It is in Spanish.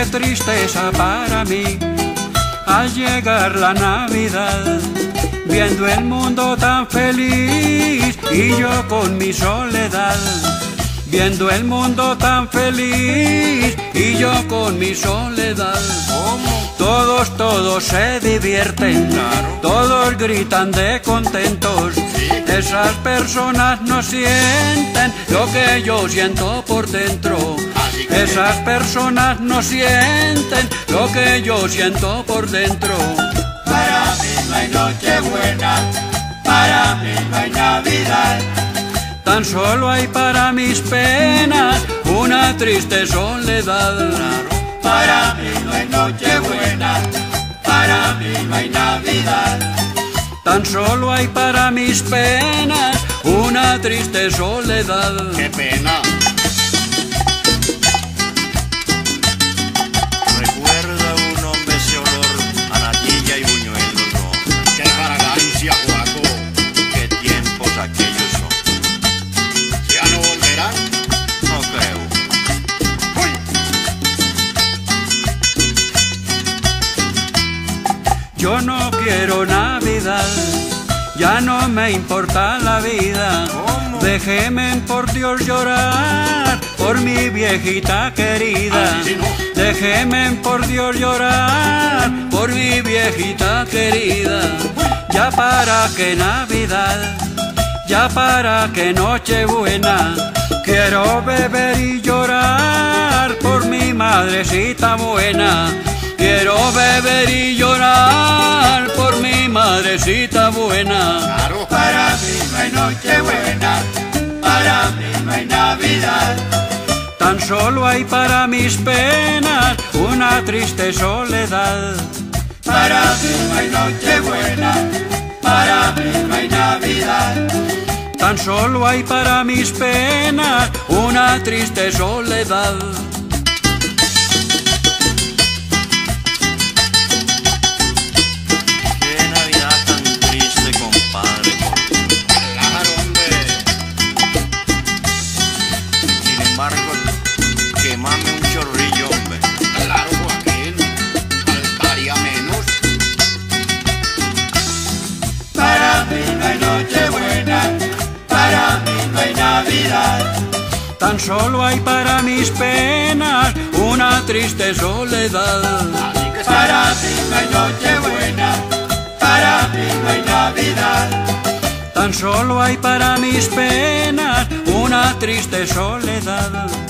tristeza para mí al llegar la Navidad, viendo el mundo tan feliz y yo con mi soledad. Viendo el mundo tan feliz y yo con mi soledad. Todos se divierten, todos gritan de contentos. Esas personas no sienten lo que yo siento por dentro. Esas personas no sienten lo que yo siento por dentro. Para mí no hay Nochebuena, para mí no hay Navidad. Tan solo hay para mis penas una triste soledad. Para mí no hay Nochebuena, para mí no hay Navidad. Tan solo hay para mis penas una triste soledad. ¡Qué pena! Recuerda un hombre ese olor a natilla y buñuelos, ¿no? ¡Qué fragancia, Juaco! Qué tiempos aquellos son. ¿Ya no volverán? No creo. ¡Uy! Yo no quiero Navidad, ya no me importa la vida. ¿Cómo? Déjeme por Dios llorar por mi viejita querida. Así sí, ¿no? Déjeme por Dios llorar por mi viejita querida. Ya para que Navidad, ya para que Nochebuena, quiero beber y llorar por mi madrecita buena. Quiero beber y llorar por mi madrecita buena. Claro, para mí no hay Nochebuena, para mí no hay Navidad. Tan solo hay para mis penas una triste soledad. Para mí no hay Nochebuena, para mí no hay Navidad. Tan solo hay para mis penas una triste soledad. Qué Navidad tan triste, compadre. Claro, hombre. Sin embargo, quemame un chorrillo, hombre. Claro, Joaquín. Faltaría menos. Para mí no hay Nochebuena, para mí no hay Navidad. Tan solo hay para mis penas una triste soledad. Así que para mí no hay Nochebuena, para mí no hay Navidad. Tan solo hay para mis penas una triste soledad.